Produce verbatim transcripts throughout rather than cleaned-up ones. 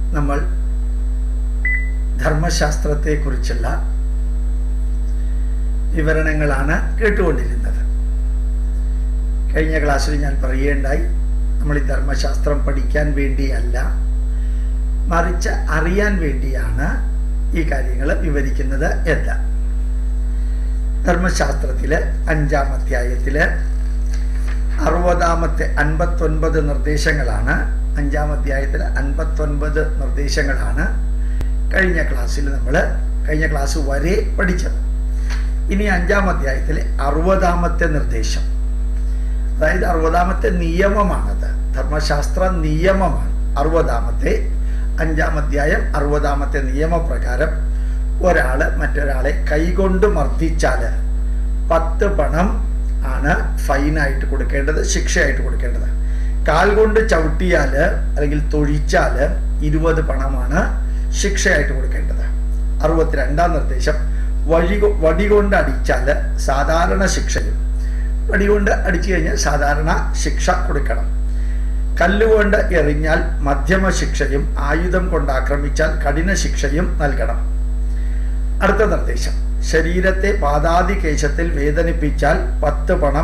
നമ്മൾ ധർമ്മശാസ്ത്രത്തെക്കുറിച്ചുള്ള വിവരണങ്ങളാണ് കേട്ടുകൊണ്ടിരുന്നത്. കഴിഞ്ഞ ക്ലാസ്സിൽ ഞാൻ പറയുകയുണ്ടായി, നമ്മൾ ഈ ധർമ്മശാസ്ത്രം പഠിക്കാൻ വേണ്ടിയല്ല, മറിച്ച് അറിയാൻ വേണ്ടിയാണ് ഈ കാര്യങ്ങൾ വിവരിക്കുന്നത് എന്ന്. ധർമ്മശാസ്ത്രത്തിലെ അഞ്ചാം അധ്യായത്തില് അറുപതാമത്തെ അൻപത്തൊൻപത് നിർദ്ദേശങ്ങളാണ്. അഞ്ചാം അധ്യായത്തിലെ അൻപത്തൊൻപത് നിർദ്ദേശങ്ങളാണ് കഴിഞ്ഞ ക്ലാസ്സിൽ നമ്മൾ കഴിഞ്ഞ ക്ലാസ് വരെ പഠിച്ചത്. ഇനി അഞ്ചാം അധ്യായത്തിലെ അറുപതാമത്തെ നിർദ്ദേശം, അതായത് അറുപതാമത്തെ നിയമമാണത്. ധർമ്മശാസ്ത്ര നിയമമാണ് അറുപതാമത്തെ അഞ്ചാം അധ്യായം. അറുപതാമത്തെ നിയമപ്രകാരം ഒരാള് മറ്റൊരാളെ കൈകൊണ്ട് മർദ്ദിച്ചാൽ പത്ത് പണം ആണ് ഫൈനായിട്ട് കൊടുക്കേണ്ടത്, ശിക്ഷയായിട്ട് കൊടുക്കേണ്ടത്. കാൽ കൊണ്ട് ചവിട്ടിയാൽ അല്ലെങ്കിൽ തൊഴിച്ചാൽ ഇരുപത് പണമാണ് ശിക്ഷയായിട്ട് കൊടുക്കേണ്ടത്. അറുപത്തിരണ്ടാം നിർദ്ദേശം, വഴി വടി കൊണ്ട് അടിച്ചാൽ സാധാരണ ശിക്ഷയും, വടി കൊണ്ട് അടിച്ചു കഴിഞ്ഞാൽ സാധാരണ ശിക്ഷ കൊടുക്കണം. കല്ലുകൊണ്ട് എറിഞ്ഞാൽ മധ്യമ ശിക്ഷയും, ആയുധം കൊണ്ട് ആക്രമിച്ചാൽ കഠിന ശിക്ഷയും നൽകണം. അടുത്ത നിർദ്ദേശം, ശരീരത്തെ പാദാതി കേശത്തിൽ വേദനിപ്പിച്ചാൽ പത്ത് പണം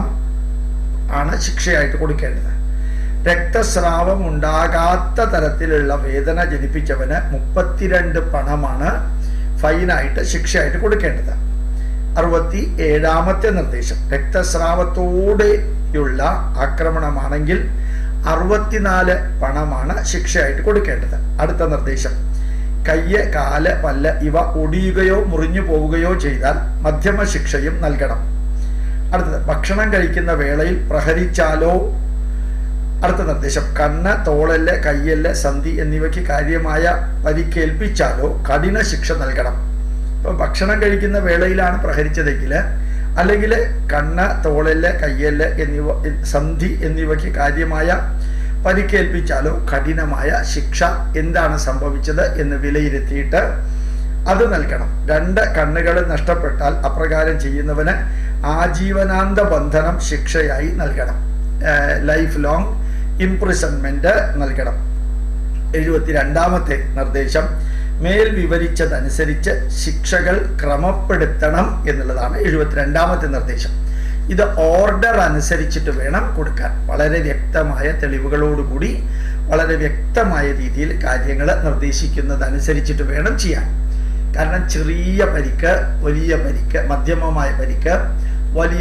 ആണ് ശിക്ഷയായിട്ട് കൊടുക്കേണ്ടത്. രക്തസ്രാവം ഉണ്ടാകാത്ത തരത്തിലുള്ള വേദന ജനിപ്പിച്ചവന് മുപ്പത്തിരണ്ട് പണമാണ് ഫൈനായിട്ട് ശിക്ഷയായിട്ട് കൊടുക്കേണ്ടത്. അറുപത്തി ഏഴാമത്തെ നിർദ്ദേശം, രക്തസ്രാവത്തോടെയുള്ള ആക്രമണമാണെങ്കിൽ അറുപത്തിനാല് പണമാണ് ശിക്ഷയായിട്ട് കൊടുക്കേണ്ടത്. അടുത്ത നിർദ്ദേശം, കയ്യ്, കാല്, പല്ല് ഇവ ഒടിയുകയോ മുറിഞ്ഞു പോവുകയോ ചെയ്താൽ മധ്യമ ശിക്ഷയും നൽകണം. അടുത്തത്, ഭക്ഷണം കഴിക്കുന്ന വേളയിൽ പ്രഹരിച്ചാലോ. അടുത്ത നിർദ്ദേശം, കണ്ണ്, തോളല്, കയ്യല്, സന്ധി എന്നിവയ്ക്ക് കാര്യമായ പരിക്കേൽപ്പിച്ചാലോ കഠിന ശിക്ഷ നൽകണം. ഇപ്പൊ ഭക്ഷണം കഴിക്കുന്ന വേളയിലാണ് പ്രഹരിച്ചതെങ്കിൽ, അല്ലെങ്കിൽ കണ്ണ്, തോളല്, കയ്യല് എന്നിവ സന്ധി എന്നിവയ്ക്ക് കാര്യമായ പരിക്കേൽപ്പിച്ചാലോ കഠിനമായ ശിക്ഷ എന്താണ് സംഭവിച്ചത് എന്ന് വിലയിരുത്തിയിട്ട് അത് നൽകണം. രണ്ട് കണ്ണുകൾ നഷ്ടപ്പെട്ടാൽ അപ്രകാരം ചെയ്യുന്നവന് ആജീവനാന്ത ബന്ധനം ശിക്ഷയായി നൽകണം, ലൈഫ് ലോങ് ഇംപ്രിസൺമെന്റ് നൽകണം. എഴുപത്തിരണ്ടാമത്തെ നിർദ്ദേശം, മേൽ വിവരിച്ചതനുസരിച്ച് ശിക്ഷകൾ ക്രമപ്പെടുത്തണം എന്നുള്ളതാണ് എഴുപത്തിരണ്ടാമത്തെ നിർദ്ദേശം. ഇത് ഓർഡർ അനുസരിച്ചിട്ട് വേണം കൊടുക്കാൻ. വളരെ വ്യക്തമായ തെളിവുകളോടുകൂടി വളരെ വ്യക്തമായ രീതിയിൽ കാര്യങ്ങൾ നിർദ്ദേശിക്കുന്നതനുസരിച്ചിട്ട് വേണം ചെയ്യാൻ. കാരണം ചെറിയ പരിക്ക്, വലിയ പരിക്ക്, മധ്യമമായ പരിക്ക്, വലിയ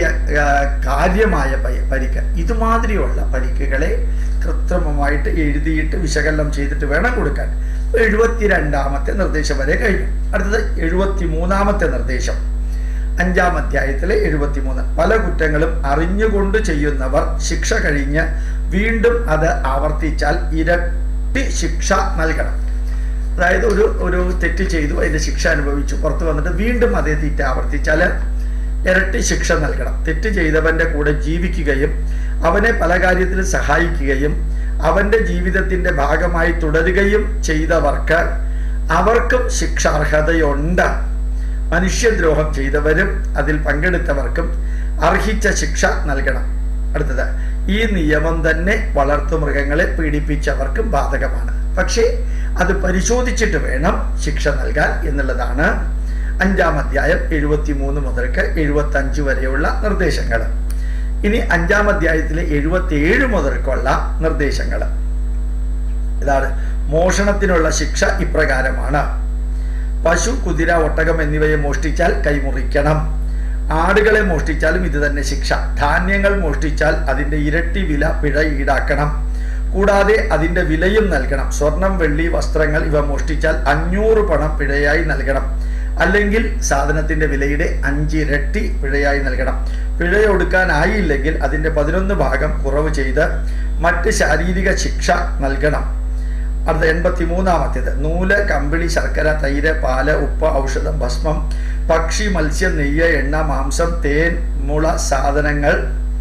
കാര്യമായ പരിക്ക്, ഇതുമാതിരിയുള്ള പരിക്കുകളെ കൃത്രിമമായിട്ട് എഴുതിയിട്ട് വിശകലനം ചെയ്തിട്ട് വേണം കൊടുക്കാൻ. എഴുപത്തിരണ്ടാമത്തെ നിർദ്ദേശം വരെ കഴിഞ്ഞു. അടുത്തത് എഴുപത്തി മൂന്നാമത്തെ നിർദ്ദേശം, അഞ്ചാം അധ്യായത്തിലെ എഴുപത്തിമൂന്ന്, പല കുറ്റങ്ങളും അറിഞ്ഞുകൊണ്ട് ചെയ്യുന്നവർ ശിക്ഷ കഴിഞ്ഞ് വീണ്ടും അത് ആവർത്തിച്ചാൽ ഇരട്ടി ശിക്ഷ നൽകണം. അതായത് ഒരു ഒരു തെറ്റ് ചെയ്തു, അതിന്റെ ശിക്ഷ അനുഭവിച്ചു, പുറത്തു വന്നിട്ട് വീണ്ടും അതേ തെറ്റ് ആവർത്തിച്ചാൽ ഇരട്ടി ശിക്ഷ നൽകണം. തെറ്റ് ചെയ്തവന്റെ കൂടെ ജീവിക്കുകയും അവനെ പല കാര്യത്തിലും സഹായിക്കുകയും അവന്റെ ജീവിതത്തിന്റെ ഭാഗമായി തുടരുകയും ചെയ്തവർക്ക് അവർക്കും ശിക്ഷാർഹതയുണ്ട്. മനുഷ്യദ്രോഹം ചെയ്തവരും അതിൽ പങ്കെടുത്തവർക്കും അർഹിച്ച ശിക്ഷ നൽകണം. അടുത്തത്, ഈ നിയമം തന്നെ വളർത്തുമൃഗങ്ങളെ പീഡിപ്പിച്ചവർക്കും ബാധകമാണ്. പക്ഷേ അത് പരിശോധിച്ചിട്ട് വേണം ശിക്ഷ നൽകാൻ എന്നുള്ളതാണ് അഞ്ചാം അധ്യായം എഴുപത്തി മൂന്ന് മുതൽക്ക് എഴുപത്തി അഞ്ച് വരെയുള്ള നിർദ്ദേശങ്ങൾ. ഇനി അഞ്ചാം അധ്യായത്തിലെ എഴുപത്തി ഏഴ് മുതൽക്കുള്ള നിർദ്ദേശങ്ങൾ. ഇതാണ്, മോഷണത്തിനുള്ള ശിക്ഷ ഇപ്രകാരമാണ്. പശു, കുതിര, ഒട്ടകം എന്നിവയെ മോഷ്ടിച്ചാൽ കൈമുറിക്കണം. ആടുകളെ മോഷ്ടിച്ചാലും ഇത് തന്നെ ശിക്ഷ. ധാന്യങ്ങൾ മോഷ്ടിച്ചാൽ അതിന്റെ ഇരട്ടി വില പിഴ ഈടാക്കണം. കൂടാതെ അതിന്റെ വിലയും നൽകണം. സ്വർണം, വെള്ളി, വസ്ത്രങ്ങൾ ഇവ മോഷ്ടിച്ചാൽ അഞ്ഞൂറ് പണം പിഴയായി നൽകണം. അല്ലെങ്കിൽ സാധനത്തിന്റെ വിലയുടെ അഞ്ചിരട്ടി പിഴയായി നൽകണം. പിഴ ഒടുക്കാനായില്ലെങ്കിൽ അതിന്റെ പതിനൊന്ന് ഭാഗം കുറവ് ചെയ്ത് മറ്റ് ശാരീരിക ശിക്ഷ നൽകണം. അടുത്ത എൺപത്തി മൂന്നാമത്തേത്, നൂല്, കമ്പിളി, ശർക്കര, തൈര്, പാല്, ഉപ്പ്, ഔഷധം, ഭസ്മം, പക്ഷി, മത്സ്യം, നെയ്യ്, എണ്ണ, മാംസം, തേൻ, മുള സാധനങ്ങൾ,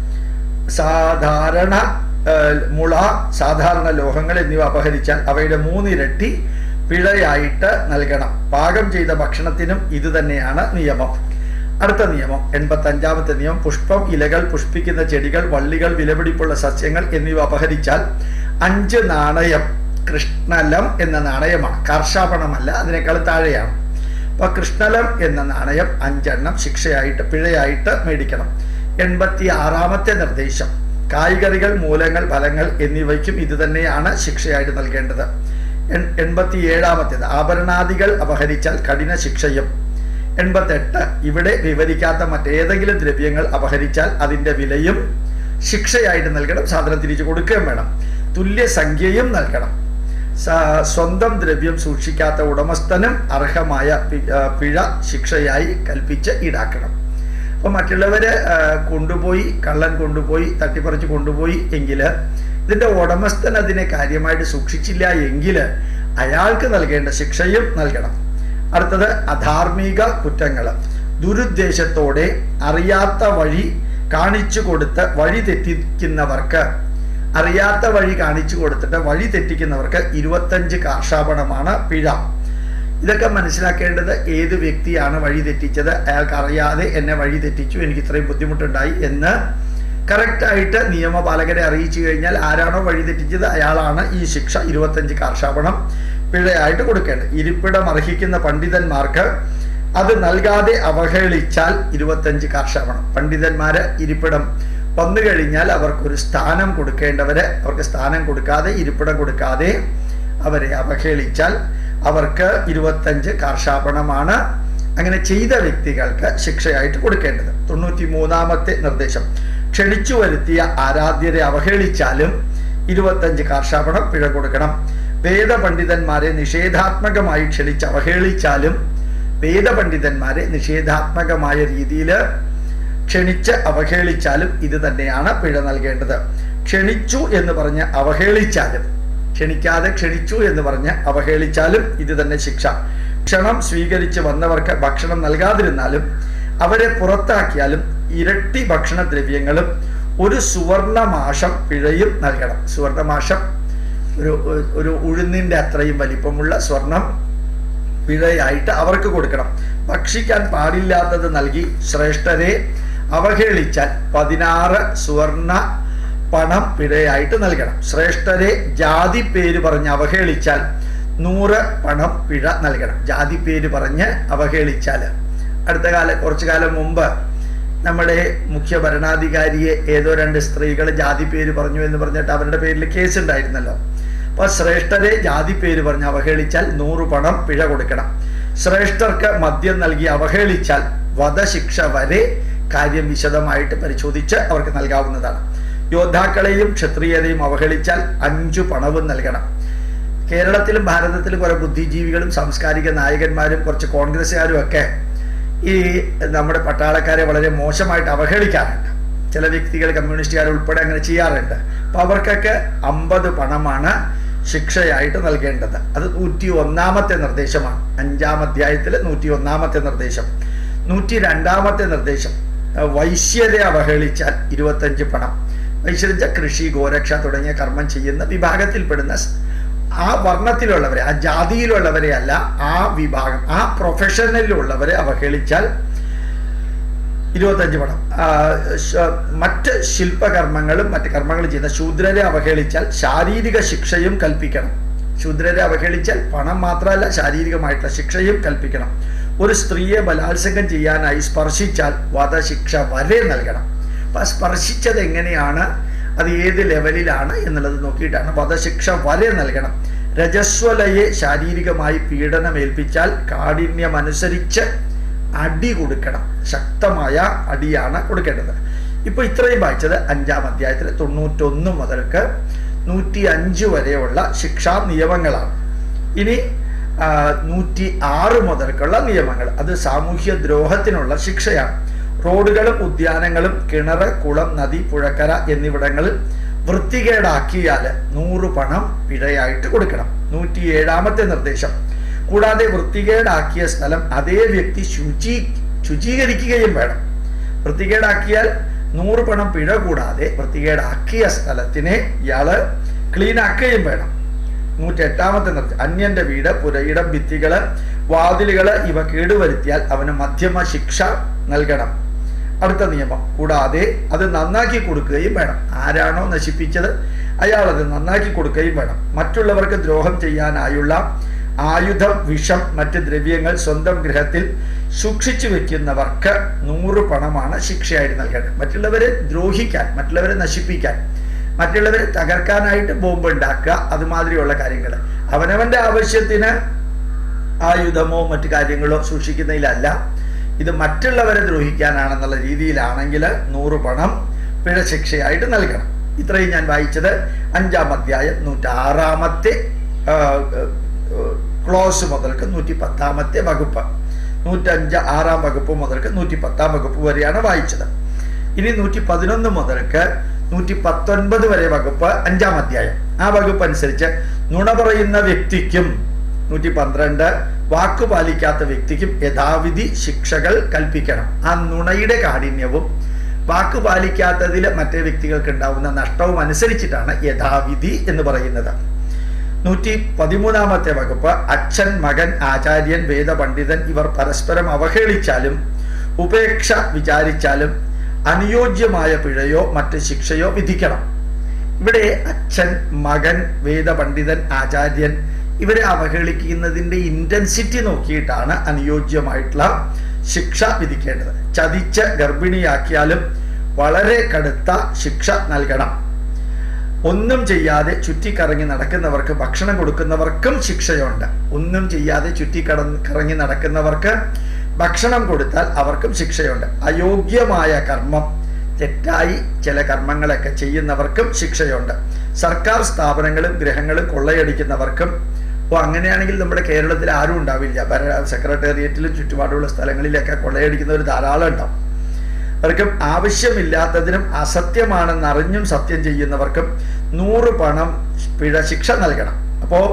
സാധാരണ മുള, സാധാരണ ലോഹങ്ങൾ എന്നിവ അപഹരിച്ചാൽ അവയുടെ മൂന്നിരട്ടി പിഴയായിട്ട് നൽകണം. പാകം ചെയ്ത ഭക്ഷണത്തിനും ഇത് തന്നെയാണ് നിയമം. അടുത്ത നിയമം എൺപത്തി അഞ്ചാമത്തെ നിയമം, പുഷ്പം, ഇലകൾ, പുഷ്പിക്കുന്ന ചെടികൾ, വള്ളികൾ, വിലപിടിപ്പുള്ള സസ്യങ്ങൾ എന്നിവ അപഹരിച്ചാൽ അഞ്ച് നാണയം കൃഷ്ണലം എന്ന നാണയമാണ്. കാർഷാപണമല്ല, അതിനേക്കാൾ താഴെയാണ്. അപ്പൊ കൃഷ്ണലം എന്ന നാണയം അഞ്ചെണ്ണം ശിക്ഷയായിട്ട് പിഴയായിട്ട് മേടിക്കണം. എൺപത്തി ആറാമത്തെ നിർദ്ദേശം കായ്കറികൾ, മൂലങ്ങൾ, ഫലങ്ങൾ എന്നിവയ്ക്കും ഇത് തന്നെയാണ് ശിക്ഷയായിട്ട് നൽകേണ്ടത്. എൺപത്തി ഏഴാമത്തേത് ആഭരണാദികൾ അപഹരിച്ചാൽ കഠിന ശിക്ഷയും. എൺപത്തെട്ട് ഇവിടെ വിവരിക്കാത്ത മറ്റേതെങ്കിലും ദ്രവ്യങ്ങൾ അപഹരിച്ചാൽ അതിൻ്റെ വിലയും ശിക്ഷയായിട്ട് നൽകണം. സാധനം തിരിച്ചു കൊടുക്കുകയും വേണം. തുല്യ സംഖ്യയും നൽകണം. സ്വന്തം ദ്രവ്യം സൂക്ഷിക്കാത്ത ഉടമസ്ഥനും അർഹമായ പിഴ ശിക്ഷയായി കൽപ്പിച്ച് ഈടാക്കണം. അപ്പോൾ മറ്റുള്ളവര് കൊണ്ടുപോയി, കള്ളൻ കൊണ്ടുപോയി, തട്ടിപ്പറിച്ച് കൊണ്ടുപോയി എങ്കിൽ ഇതിൻ്റെ ഉടമസ്ഥൻ അതിനെ കാര്യമായിട്ട് സൂക്ഷിച്ചില്ല എങ്കിൽ അയാൾക്ക് നൽകേണ്ട ശിക്ഷയും നൽകണം. അടുത്തത് അധാർമിക കുറ്റങ്ങൾ. ദുരുദ്ദേശത്തോടെ അറിയാത്ത വഴി കാണിച്ചു കൊടുത്ത് വഴി തെറ്റിക്കുന്നവർക്ക് അറിയാത്ത വഴി കാണിച്ചു കൊടുത്തിട്ട് വഴി തെറ്റിക്കുന്നവർക്ക് ഇരുപത്തഞ്ച് കാർഷാപണമാണ് പിഴ. ഇതൊക്കെ മനസ്സിലാക്കേണ്ടത് ഏത് വ്യക്തിയാണ് വഴി തെറ്റിച്ചത്, അയാൾക്ക് അറിയാതെ എന്നെ വഴി തെറ്റിച്ചു, എനിക്ക് ഇത്രയും ബുദ്ധിമുട്ടുണ്ടായി എന്ന് കറക്റ്റായിട്ട് നിയമപാലകരെ അറിയിച്ചു കഴിഞ്ഞാൽ ആരാണോ വഴി തെറ്റിച്ചത് അയാളാണ് ഈ ശിക്ഷ ഇരുപത്തഞ്ച് കാർഷാപണം പിഴയായിട്ട് കൊടുക്കേണ്ടത്. ഇരിപ്പിടം അർഹിക്കുന്ന പണ്ഡിതന്മാർക്ക് അത് നൽകാതെ അവഹേളിച്ചാൽ ഇരുപത്തഞ്ച് കാർഷാപണം. പണ്ഡിതന്മാര് ഇരിപ്പിടം വന്നു കഴിഞ്ഞാൽ അവർക്കൊരു സ്ഥാനം കൊടുക്കേണ്ടവര് അവർക്ക് സ്ഥാനം കൊടുക്കാതെ, ഇരിപ്പിടം കൊടുക്കാതെ അവരെ അവഹേളിച്ചാൽ അവർക്ക് ഇരുപത്തഞ്ച് കാർഷാപണമാണ് അങ്ങനെ ചെയ്ത വ്യക്തികൾക്ക് ശിക്ഷയായിട്ട് കൊടുക്കേണ്ടത്. തൊണ്ണൂറ്റി മൂന്നാമത്തെ നിർദ്ദേശം ക്ഷണിച്ചു വരുത്തിയ ആരാധ്യരെ അവഹേളിച്ചാലും ഇരുപത്തഞ്ച് കാർഷാപണം പിഴ കൊടുക്കണം. വേദപണ്ഡിതന്മാരെ നിഷേധാത്മകമായി ക്ഷണിച്ച് അവഹേളിച്ചാലും വേദപണ്ഡിതന്മാരെ നിഷേധാത്മകമായ രീതിയിൽ ക്ഷണിച്ച് അവഹേളിച്ചാലും ഇത് തന്നെയാണ് പിഴ നൽകേണ്ടത്. ക്ഷണിച്ചു എന്ന് പറഞ്ഞ് അവഹേളിച്ചാലും, ക്ഷണിക്കാതെ ക്ഷണിച്ചു എന്ന് പറഞ്ഞ് അവഹേളിച്ചാലും ഇത് തന്നെ ശിക്ഷ. ക്ഷണം സ്വീകരിച്ച് വന്നവർക്ക് ഭക്ഷണം നൽകാതിരുന്നാലും അവരെ പുറത്താക്കിയാലും ഇരട്ടി ഭക്ഷണദ്രവ്യങ്ങളും ഒരു സുവർണമാഷം പിഴയും നൽകണം. സുവർണമാഷം ഒരു ഒരു ഉഴുന്നിൻ്റെ അത്രയും വലിപ്പമുള്ള സ്വർണം പിഴയായിട്ട് അവർക്ക് കൊടുക്കണം. ഭക്ഷിക്കാൻ പാടില്ലാത്തത് നൽകി ശ്രേഷ്ഠരെ അവഹേളിച്ചാൽ പതിനാറ് സുവർണ പണം പിഴയായിട്ട് നൽകണം. ശ്രേഷ്ഠരെ ജാതി പേര് പറഞ്ഞ് അവഹേളിച്ചാൽ നൂറ് പണം പിഴ നൽകണം. ജാതി പേര് പറഞ്ഞ് അവഹേളിച്ചാൽ അടുത്ത കാലം കുറച്ചു കാലം മുമ്പ് നമ്മുടെ മുഖ്യ ഭരണാധികാരിയെ ഏതോ രണ്ട് സ്ത്രീകൾ ജാതി പേര് പറഞ്ഞു എന്ന് പറഞ്ഞിട്ട് അവരുടെ പേരിൽ കേസ് ഉണ്ടായിരുന്നല്ലോ. അപ്പൊ ശ്രേഷ്ഠരെ ജാതി പേര് പറഞ്ഞ് അവഹേളിച്ചാൽ നൂറ് പണം പിഴ കൊടുക്കണം. ശ്രേഷ്ഠർക്ക് മദ്യം നൽകി അവഹേളിച്ചാൽ വധശിക്ഷ വരെ കാര്യം വിശദമായിട്ട് പരിശോധിച്ച് അവർക്ക് നൽകാവുന്നതാണ്. യോദ്ധാക്കളെയും ക്ഷത്രിയരെയും അവഹേളിച്ചാൽ അഞ്ചു പണവും നൽകണം. കേരളത്തിലും ഭാരതത്തിലും കുറെ ബുദ്ധിജീവികളും സാംസ്കാരിക നായകന്മാരും കുറച്ച് കോൺഗ്രസ്സുകാരും ഒക്കെ ഈ നമ്മുടെ പട്ടാളക്കാരെ വളരെ മോശമായിട്ട് അവഹേളിക്കാറുണ്ട്. ചില വ്യക്തികൾ കമ്മ്യൂണിസ്റ്റുകാർ ഉൾപ്പെടെ അങ്ങനെ ചെയ്യാറുണ്ട്. അപ്പൊ അവർക്കൊക്കെ അമ്പത് പണമാണ് ശിക്ഷയായിട്ട് നൽകേണ്ടത്. അത് നൂറ്റി ഒന്നാമത്തെ നിർദ്ദേശമാണ്. അഞ്ചാം അധ്യായത്തിലെ നൂറ്റി ഒന്നാമത്തെ നിർദ്ദേശം. നൂറ്റി രണ്ടാമത്തെ നിർദ്ദേശം വൈശ്യരെ അവഹേളിച്ചാൽ ഇരുപത്തഞ്ച് പണം. വൈശ്യരിച്ച കൃഷി, ഗോരക്ഷ തുടങ്ങിയ കർമ്മം ചെയ്യുന്ന വിഭാഗത്തിൽപ്പെടുന്ന ആ വർണ്ണത്തിലുള്ളവരെ, ആ ജാതിയിലുള്ളവരെ അല്ല, ആ വിഭാഗം, ആ പ്രൊഫഷനിലുള്ളവരെ അവഹേളിച്ചാൽ ഇരുപത്തഞ്ച് പണം. മറ്റ് ശില്പകർമ്മങ്ങളും മറ്റ് കർമ്മങ്ങളും ചെയ്യുന്ന ശൂദ്രരെ അവഹേളിച്ചാൽ ശാരീരിക ശിക്ഷയും കൽപ്പിക്കണം. ശൂദ്രരെ അവഹേളിച്ചാൽ പണം മാത്രമല്ല ശാരീരികമായിട്ടുള്ള ശിക്ഷയും കൽപ്പിക്കണം. ഒരു സ്ത്രീയെ ബലാത്സംഗം ചെയ്യാനായി സ്പർശിച്ചാൽ വധശിക്ഷ വരെ നൽകണം. അപ്പൊ സ്പർശിച്ചത് എങ്ങനെയാണ്, അത് ഏത് ലെവലിലാണ് എന്നുള്ളത് നോക്കിയിട്ടാണ് വധശിക്ഷ വരെ നൽകണം. രജസ്വലയെ ശാരീരികമായി പീഡനം ഏൽപ്പിച്ചാൽ കാഠിന്യമനുസരിച്ച് അടി കൊടുക്കണം. ശക്തമായ അടിയാണ് കൊടുക്കേണ്ടത്. ഇപ്പൊ ഇത്രയും വായിച്ചത് അഞ്ചാം അധ്യായത്തിലെ തൊണ്ണൂറ്റൊന്ന് മുതൽക്ക് നൂറ്റി അഞ്ച് വരെയുള്ള ശിക്ഷാ നിയമങ്ങളാണ്. ഇനി നൂറ്റി ആറ് മുതൽക്കുള്ള നിയമങ്ങൾ, അത് സാമൂഹ്യ ദ്രോഹത്തിനുള്ള ശിക്ഷയാണ്. റോഡുകളും ഉദ്യാനങ്ങളും കിണറ്, കുളം, നദി, പുഴക്കര എന്നിവിടങ്ങളിൽ വൃത്തികേടാക്കിയാൽ നൂറ് പണം പിഴയായിട്ട് കൊടുക്കണം. നൂറ്റി ഏഴാമത്തെ നിർദ്ദേശം കൂടാതെ വൃത്തികേടാക്കിയ സ്ഥലം അതേ വ്യക്തി ശുചീ ശുചീകരിക്കുകയും വേണം. വൃത്തികേടാക്കിയാൽ നൂറ് പണം പിഴ കൂടാതെ വൃത്തികേടാക്കിയ സ്ഥലത്തിനെ ഇയാള് ക്ലീൻ ആക്കുകയും വേണം. നൂറ്റി എട്ടാമത്തെ നിർദ്ദേശം അന്യന്റെ വീട്, പുരയിടം, ഭിത്തികള്, വാതിലുകള് ഇവ കേടുവരുത്തിയാൽ അവന് മധ്യമ ശിക്ഷ നൽകണം. അടുത്ത നിയമം കൂടാതെ അത് നന്നാക്കി കൊടുക്കുകയും വേണം. ആരാണോ നശിപ്പിച്ചത് അയാളത് നന്നാക്കി കൊടുക്കുകയും വേണം. മറ്റുള്ളവർക്ക് ദ്രോഹം ചെയ്യാനായുള്ള ആയുധം, വിഷം, മറ്റ് ദ്രവ്യങ്ങൾ സ്വന്തം ഗൃഹത്തിൽ സൂക്ഷിച്ചു വെക്കുന്നവർക്ക് നൂറ് പണമാണ് ശിക്ഷയായിട്ട് നൽകേണ്ടത്. മറ്റുള്ളവരെ ദ്രോഹിക്കാൻ, മറ്റുള്ളവരെ നശിപ്പിക്കാൻ, മറ്റുള്ളവരെ തകർക്കാനായിട്ട് ബോംബ് ഉണ്ടാക്കുക, അതുമാതിരിയുള്ള കാര്യങ്ങൾ, അവനവന്റെ ആവശ്യത്തിന് ആയുധമോ മറ്റു കാര്യങ്ങളോ സൂക്ഷിക്കുന്നതിലല്ല, ഇത് മറ്റുള്ളവരെ ദ്രോഹിക്കാനാണെന്നുള്ള രീതിയിലാണെങ്കിൽ നൂറ് പണം പിഴ ശിക്ഷയായിട്ട് നൽകണം. ഇത്രയും ഞാൻ വായിച്ചത് അഞ്ചാം അധ്യായം നൂറ്റാറാമത്തെ ക്ലോസ് മുതൽക്ക് നൂറ്റി പത്താമത്തെ വകുപ്പ്, നൂറ്റഞ്ച് ആറാം വകുപ്പ് മുതൽക്ക് നൂറ്റി പത്താം വകുപ്പ് വരെയാണ് വായിച്ചത്. ഇനി നൂറ്റി പതിനൊന്ന് മുതൽക്ക് നൂറ്റി പത്തൊൻപത് വരെ വകുപ്പ് അഞ്ചാം അധ്യായം. ആ വകുപ്പ് അനുസരിച്ച് നുണ പറയുന്ന വ്യക്തിക്കും, നൂറ്റി പന്ത്രണ്ട് വാക്കു പാലിക്കാത്ത വ്യക്തിക്കും യഥാവിധി ശിക്ഷകൾ കൽപ്പിക്കണം. ആ നുണയുടെ കാഠിന്യവും വാക്കു പാലിക്കാത്തതിൽ മറ്റേ വ്യക്തികൾക്ക് ഉണ്ടാവുന്ന നഷ്ടവും അനുസരിച്ചിട്ടാണ് യഥാവിധി എന്ന് പറയുന്നത്. നൂറ്റി പതിമൂന്നാമത്തെ വകുപ്പ് അച്ഛൻ, മകൻ, ആചാര്യൻ, വേദപണ്ഡിതൻ ഇവർ പരസ്പരം അവഹേളിച്ചാലും ഉപേക്ഷ വിചാരിച്ചാലും അനുയോജ്യമായ പിഴയോ മറ്റ് ശിക്ഷയോ വിധിക്കണം. ഇവിടെ അച്ഛൻ, മകൻ, വേദപണ്ഡിതൻ, ആചാര്യൻ ഇവരെ അവഹേളിക്കുന്നതിന്റെ ഇന്റൻസിറ്റി നോക്കിയിട്ടാണ് അനുയോജ്യമായിട്ടുള്ള ശിക്ഷ വിധിക്കേണ്ടത്. ചതിച്ച് ഗർഭിണിയാക്കിയാലും വളരെ കടുത്ത ശിക്ഷ നൽകണം. ഒന്നും ചെയ്യാതെ ചുറ്റിക്കറങ്ങി നടക്കുന്നവർക്ക് ഭക്ഷണം കൊടുക്കുന്നവർക്കും ശിക്ഷയുണ്ട്. ഒന്നും ചെയ്യാതെ ചുറ്റിക്കട കറങ്ങി നടക്കുന്നവർക്ക് ഭക്ഷണം കൊടുത്താൽ അവർക്കും ശിക്ഷയുണ്ട്. അയോഗ്യമായ കർമ്മം, തെറ്റായി ചില കർമ്മങ്ങളൊക്കെ ചെയ്യുന്നവർക്കും ശിക്ഷയുണ്ട്. സർക്കാർ സ്ഥാപനങ്ങളും ഗൃഹങ്ങളും കൊള്ളയടിക്കുന്നവർക്കും, അപ്പോൾ അങ്ങനെയാണെങ്കിൽ നമ്മുടെ കേരളത്തിൽ ആരും ഉണ്ടാവില്ല. ഭരണ സെക്രട്ടേറിയറ്റിലും ചുറ്റുപാടുള്ള സ്ഥലങ്ങളിലൊക്കെ കൊള്ളയടിക്കുന്നവർ ധാരാളം ഉണ്ടാവും. അവർക്കും ആവശ്യമില്ലാത്തതിനും അസത്യമാണെന്നറിഞ്ഞും സത്യം ചെയ്യുന്നവർക്കും നൂറ് പണം പിഴ ശിക്ഷ നൽകണം. അപ്പോൾ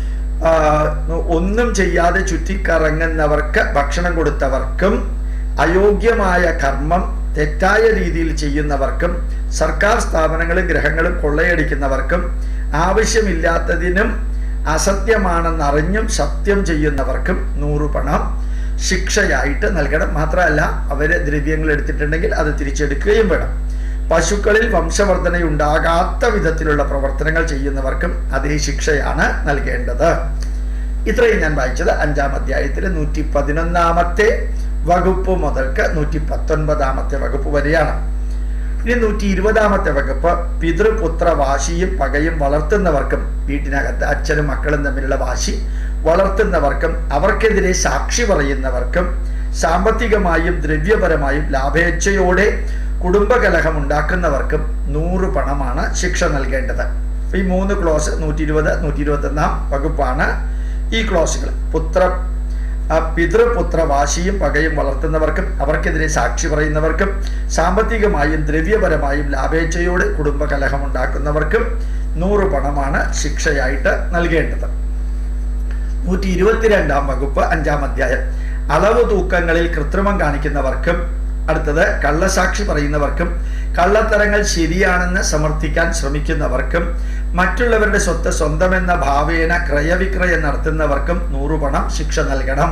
ഒന്നും ചെയ്യാതെ ചുറ്റിക്കറങ്ങുന്നവർക്ക് ഭക്ഷണം കൊടുത്തവർക്കും, അയോഗ്യമായ കർമ്മം തെറ്റായ രീതിയിൽ ചെയ്യുന്നവർക്കും, സർക്കാർ സ്ഥാപനങ്ങളും ഗൃഹങ്ങളും കൊള്ളയടിക്കുന്നവർക്കും, ആവശ്യമില്ലാത്തതിനും അസത്യമാണെന്നറിഞ്ഞും സത്യം ചെയ്യുന്നവർക്കും നൂറ് പണം ശിക്ഷയായിട്ട് നൽകണം. മാത്രമല്ല അവര് ദ്രവ്യങ്ങൾ എടുത്തിട്ടുണ്ടെങ്കിൽ അത് തിരിച്ചെടുക്കുകയും വേണം. പശുക്കളിൽ വംശവർധനയുണ്ടാകാത്ത വിധത്തിലുള്ള പ്രവർത്തനങ്ങൾ ചെയ്യുന്നവർക്കും അതേ ശിക്ഷയാണ് നൽകേണ്ടത്. ഇത്രയും ഞാൻ വായിച്ചത് അഞ്ചാം അധ്യായത്തിലെ നൂറ്റി പതിനൊന്നാമത്തെ വകുപ്പ് മുതൽക്ക് നൂറ്റി പത്തൊൻപതാമത്തെ വകുപ്പ് വരെയാണ്. ഇനി നൂറ്റി ഇരുപതാമത്തെ വകുപ്പ് പിതൃപുത്ര വാശിയും പകയും വളർത്തുന്നവർക്കും, വീട്ടിനകത്ത് അച്ഛനും മക്കളും തമ്മിലുള്ള വാശി വളർത്തുന്നവർക്കും അവർക്കെതിരെ സാക്ഷി പറയുന്നവർക്കും സാമ്പത്തികമായും ദ്രവ്യപരമായും ലാഭേച്ഛയോടെ കുടുംബകലഹം ഉണ്ടാക്കുന്നവർക്കും നൂറ് പണമാണ് ശിക്ഷ നൽകേണ്ടത്. ഈ മൂന്ന് ക്ലോസ് നൂറ്റി ഇരുപത് നൂറ്റി ഇരുപത്തി ഒന്നാം വകുപ്പാണ് ഈ ക്ലോസുകൾ. പുത്ര പിതൃപുത്ര വാശിയും പകയും വളർത്തുന്നവർക്കും അവർക്കെതിരെ സാക്ഷി പറയുന്നവർക്കും സാമ്പത്തികമായും ദ്രവ്യപരമായും ലാഭേച്ഛയോടെ കുടുംബകലഹം ഉണ്ടാക്കുന്നവർക്കും നൂറ് പണമാണ് ശിക്ഷയായിട്ട് നൽകേണ്ടത്. നൂറ്റി ഇരുപത്തിരണ്ടാം വകുപ്പ് അഞ്ചാം അധ്യായം. അളവ് തൂക്കങ്ങളിൽ കൃത്രിമം കാണിക്കുന്നവർക്കും, അടുത്തത് കള്ളസാക്ഷി പറയുന്നവർക്കും, കള്ളത്തരങ്ങൾ ശരിയാണെന്ന് സമർത്ഥിക്കാൻ ശ്രമിക്കുന്നവർക്കും, മറ്റുള്ളവരുടെ സ്വത്ത് സ്വന്തമെന്ന ഭാവേന ക്രയവിക്രയം നടത്തുന്നവർക്കും നൂറ് പണം ശിക്ഷ നൽകണം.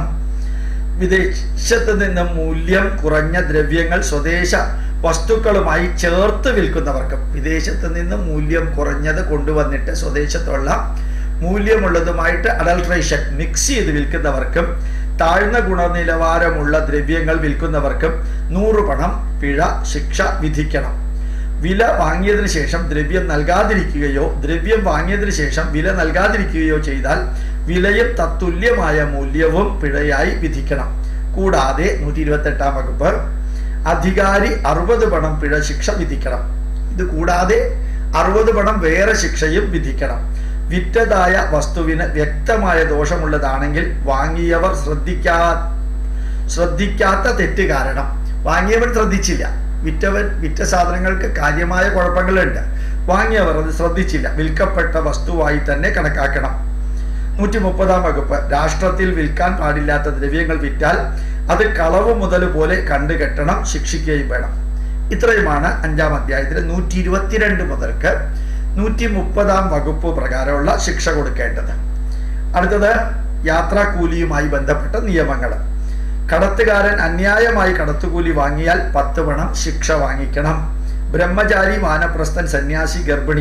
വിദേശത്ത് നിന്ന് മൂല്യം കുറഞ്ഞ ദ്രവ്യങ്ങൾ സ്വദേശ വസ്തുക്കളുമായി ചേർത്ത് വിൽക്കുന്നവർക്കും, വിദേശത്ത് നിന്ന് മൂല്യം കുറഞ്ഞത് കൊണ്ടുവന്നിട്ട് സ്വദേശത്തുള്ള മൂല്യമുള്ളതുമായിട്ട് അഡൾട്രേഷൻ മിക്സ് ചെയ്ത് വിൽക്കുന്നവർക്കും, താഴ്ന്ന ഗുണനിലവാരമുള്ള ദ്രവ്യങ്ങൾ വിൽക്കുന്നവർക്കും നൂറ് പണം പിഴ ശിക്ഷ വിധിക്കണം. വില വാങ്ങിയതിനു ശേഷം ദ്രവ്യം നൽകാതിരിക്കുകയോ ദ്രവ്യം വാങ്ങിയതിനു ശേഷം വില നൽകാതിരിക്കുകയോ ചെയ്താൽ വിലയും തത്തുല്യമായ മൂല്യവും പിഴയായി വിധിക്കണം. കൂടാതെ നൂറ്റി ഇരുപത്തി എട്ടാം വകുപ്പ് അധികാരി അറുപത് പണം പിഴ ശിക്ഷ വിധിക്കണം. ഇത് കൂടാതെ അറുപത് പണം വേറെ ശിക്ഷയും വിധിക്കണം. വിറ്റതായ വസ്തുവിന് വ്യക്തമായ ദോഷമുള്ളതാണെങ്കിൽ വാങ്ങിയവർ ശ്രദ്ധിക്കാ ശ്രദ്ധിക്കാത്ത തെറ്റ് കാരണം, വാങ്ങിയവൻ ശ്രദ്ധിച്ചില്ല, വിറ്റവൻ വിറ്റ സാധനങ്ങൾക്ക് കാര്യമായ കുഴപ്പങ്ങളുണ്ട്, വാങ്ങിയവർ അത് ശ്രദ്ധിച്ചില്ല, വിൽക്കപ്പെട്ട വസ്തുവായി തന്നെ കണക്കാക്കണം. നൂറ്റി മുപ്പതാം വകുപ്പ് രാഷ്ട്രത്തിൽ വിൽക്കാൻ പാടില്ലാത്ത ദ്രവ്യങ്ങൾ വിറ്റാൽ അത് കളവ് മുതൽ പോലെ കണ്ടുകെട്ടണം, ശിക്ഷിക്കുകയും വേണം. ഇത്രയുമാണ് അഞ്ചാം അധ്യായത്തിലെ നൂറ്റി ഇരുപത്തിരണ്ട് മുതൽക്ക് നൂറ്റി മുപ്പതാം വകുപ്പ് പ്രകാരമുള്ള ശിക്ഷ കൊടുക്കേണ്ടത്. അടുത്തത് യാത്രാക്കൂലിയുമായി ബന്ധപ്പെട്ട നിയമങ്ങൾ. കടത്തുകാരൻ അന്യായമായി കടത്തുകൂലി വാങ്ങിയാൽ പത്ത് പണം ശിക്ഷ വാങ്ങിക്കണം. ബ്രഹ്മചാരി, വാനപ്രസ്ഥൻ, സന്യാസി, ഗർഭിണി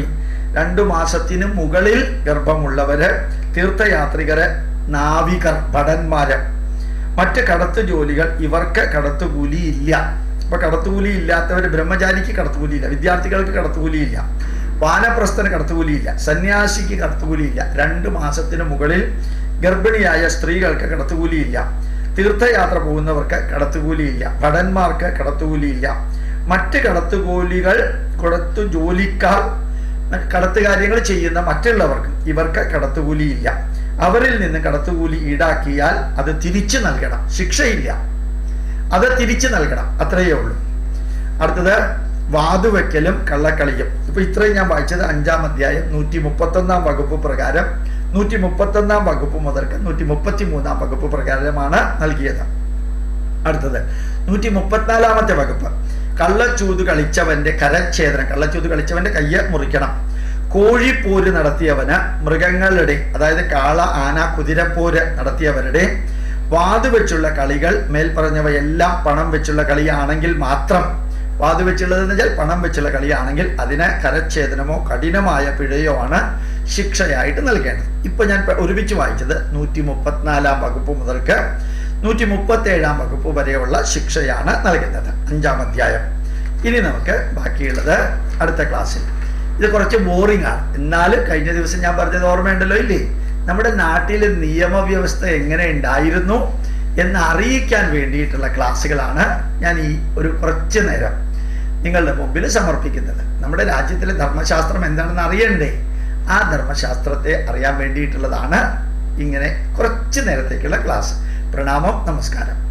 രണ്ടു മാസത്തിന് മുകളിൽ ഗർഭമുള്ളവര്, തീർത്ഥയാത്രികര്, നാവികർ, ഭടന്മാര്, മറ്റ് കടത്തു ജോലികൾ ഇവർക്ക് കടത്തുകൂലിയില്ല. അപ്പൊ കടത്തുകൂലി ഇല്ലാത്തവർ, ബ്രഹ്മചാരിക്ക് കടത്തുകൂലിയില്ല, വിദ്യാർത്ഥികൾക്ക് കടത്തുകൂലിയില്ല, വാനപ്രസ്ഥന് കടത്തുകൂലിയില്ല, സന്യാസിക്ക് കടത്തുകൂലിയില്ല, രണ്ടു മാസത്തിന് മുകളിൽ ഗർഭിണിയായ സ്ത്രീകൾക്ക് കടത്തുകൂലിയില്ല, തീർത്ഥയാത്ര പോകുന്നവർക്ക് കടത്തുകൂലിയില്ല, ഭടന്മാർക്ക് കടത്തുകൂലിയില്ല, മറ്റ് കടത്തുകൂലികൾ, കടത്തു ജോലിക്കാർ, കടത്തുകാര്യങ്ങൾ ചെയ്യുന്ന മറ്റുള്ളവർക്ക് ഇവർക്ക് കടത്തുകൂലിയില്ല. അവരിൽ നിന്ന് കടത്തുകൂലി ഈടാക്കിയാൽ അത് തിരിച്ചു നൽകണം, ശിക്ഷയില്ല, അത് തിരിച്ചു നൽകണം, അത്രയേ ഉള്ളൂ. അടുത്തത് വാതുവെക്കലും കള്ളക്കളിയും. ഇപ്പൊ ഇത്രയും ഞാൻ വായിച്ചത് അഞ്ചാം അധ്യായം നൂറ്റി മുപ്പത്തി ഒന്നാം വകുപ്പ് പ്രകാരം, നൂറ്റി മുപ്പത്തി ഒന്നാം വകുപ്പ് മുതൽക്ക് നൂറ്റി മുപ്പത്തി മൂന്നാം വകുപ്പ് പ്രകാരമാണ് നൽകിയത്. അടുത്തത് നൂറ്റി മുപ്പത്തിനാലാമത്തെ വകുപ്പ്, കള്ളച്ചൂത് കളിച്ചവന്റെ കരച്ഛേദനം. കള്ളച്ചൂത് കളിച്ചവന്റെ കയ്യ് മുറിക്കണം. കോഴിപ്പോര് നടത്തിയവന്, മൃഗങ്ങളുടെ അതായത് കാള, ആന, കുതിരപ്പോര് നടത്തിയവരുടെ വാതുവെച്ചുള്ള കളികൾ മേൽപ്പറഞ്ഞവയെല്ലാം പണം വെച്ചുള്ള കളിയാണെങ്കിൽ മാത്രം, വാതുവെച്ചുള്ളതെന്ന് വെച്ചാൽ പണം വെച്ചുള്ള കളിയാണെങ്കിൽ അതിന് കരച്ഛേദനമോ കഠിനമായ പിഴയോ ആണ് ശിക്ഷയായിട്ട് നൽകേണ്ടത്. ഇപ്പൊ ഞാൻ ഒരുമിച്ച് വായിച്ചത് നൂറ്റി മുപ്പത്തിനാലാം വകുപ്പ് മുതൽക്ക് നൂറ്റി മുപ്പത്തി ഏഴാം വകുപ്പ് വരെയുള്ള ശിക്ഷയാണ് നൽകുന്നത്, അഞ്ചാം അധ്യായം. ഇനി നമുക്ക് ബാക്കിയുള്ളത് അടുത്ത ക്ലാസ്സിൽ. ഇത് കുറച്ച് ബോറിംഗ് ആണ്, എന്നാൽ കഴിഞ്ഞ ദിവസം ഞാൻ പറഞ്ഞത് ഓർമ്മയുണ്ടല്ലോ ഇല്ലേ? നമ്മുടെ നാട്ടിലെ നിയമവ്യവസ്ഥ എങ്ങനെ ഉണ്ടായിരുന്നു എന്ന് അറിയിക്കാൻ വേണ്ടിയിട്ടുള്ള ക്ലാസ്സുകളാണ് ഞാൻ ഈ ഒരു കുറച്ച് നേരം നിങ്ങളുടെ മുമ്പിൽ സമർപ്പിക്കുന്നത്. നമ്മുടെ രാജ്യത്തിലെ ധർമ്മശാസ്ത്രം എന്താണെന്ന് അറിയണ്ടേ? ആ ധർമ്മശാസ്ത്രത്തെ അറിയാൻ വേണ്ടിയിട്ടുള്ളതാണ് ഇങ്ങനെ കുറച്ച് നേരത്തേക്കുള്ള ക്ലാസ്. പ്രണാമം, നമസ്കാരം.